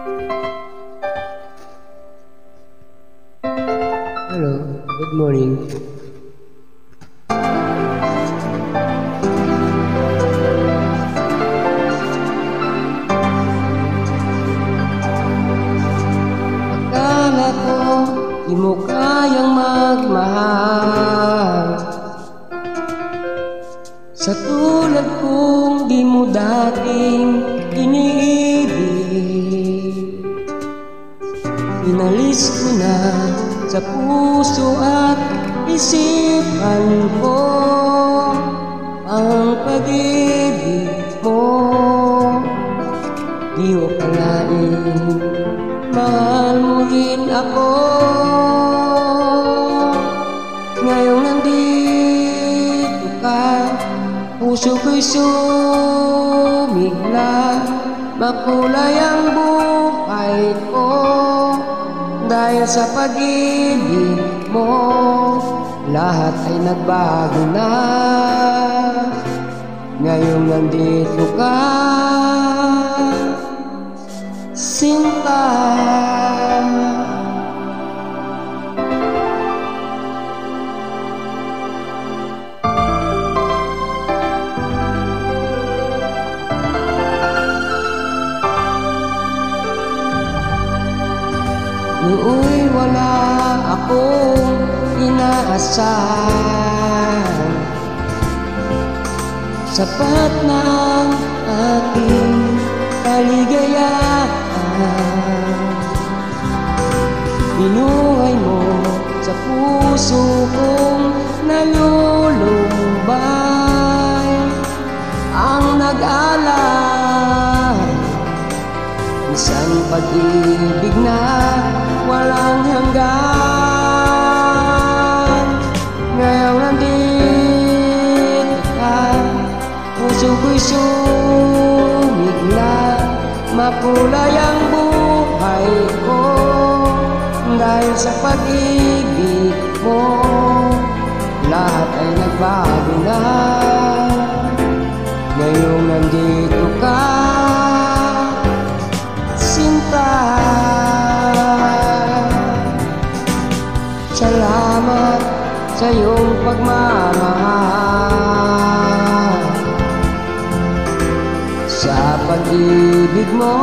Hello, good morning. Akala ko di mo kayang magmahal, sa tulad kong di mo dating iniibig. Inalis ko na sa puso at isipan ko ang pag-ibig mo. Di ko kalain, mahal mo rin ako. Ngayong nandito ka, puso ko'y sumigla. Makulay ang buhay ko dahil sa pag-ibig mo. Lahat ay nagbago na ngayong nandito ka, sinta. Nooy wala akong inaasahan, sapat na ang aking kaligayahan. Binuhay mo sa puso kong nalulumbay ang nag-alay, isang pag-ibig na walang hanggan. Ngayong nandito ka, puso ko'y sumigla. Makulay ang buhay ko dahil sa pag-ibig mo. Lahat ay nagbago na ngayong nandito ka, sinta. Salamat sa iyong pagmamahal, sa pag-ibig mo.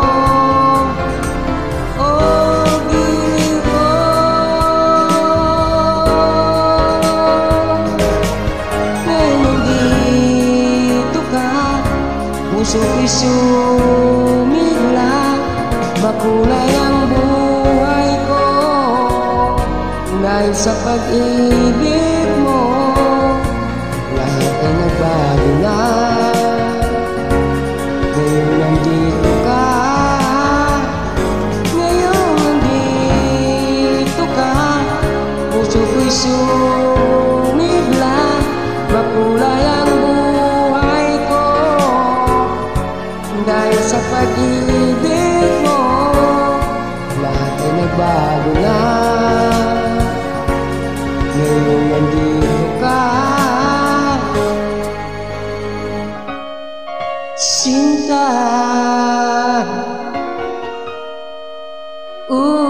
Oh, giling ko, ngayon nandito ka, puso ko'y sumigla. Makulay ang buhay ko dahil sa pag-ibig mo. Lahat ay nagbago na ngayong nandito ka, ngayong nandito ka, puso ko'y sumigla. Makulay ang buhay ko dahil sa pag-ibig mo. Lahat ay nagbago na ngayong nandito ka, sinta.